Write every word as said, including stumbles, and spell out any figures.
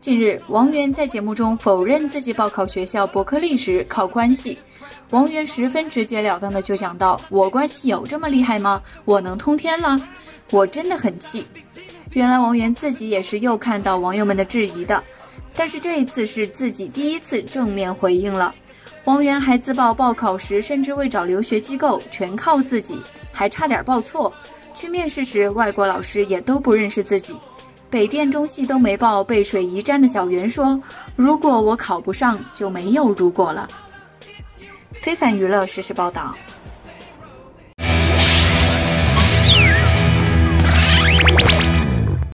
近日，王源在节目中否认自己报考学校伯克利时靠关系。王源十分直截了当的就讲到：“我关系有这么厉害吗？我能通天了？”我真的很气。原来王源自己也是又看到网友们的质疑的，但是这一次是自己第一次正面回应了。王源还自曝报考时甚至未找留学机构，全靠自己，还差点报错。去面试时，外国老师也都不认识自己。北电中戏都没报，背水一战的小袁说：“如果我考不上，就没有如果了。”非凡娱乐实时报道。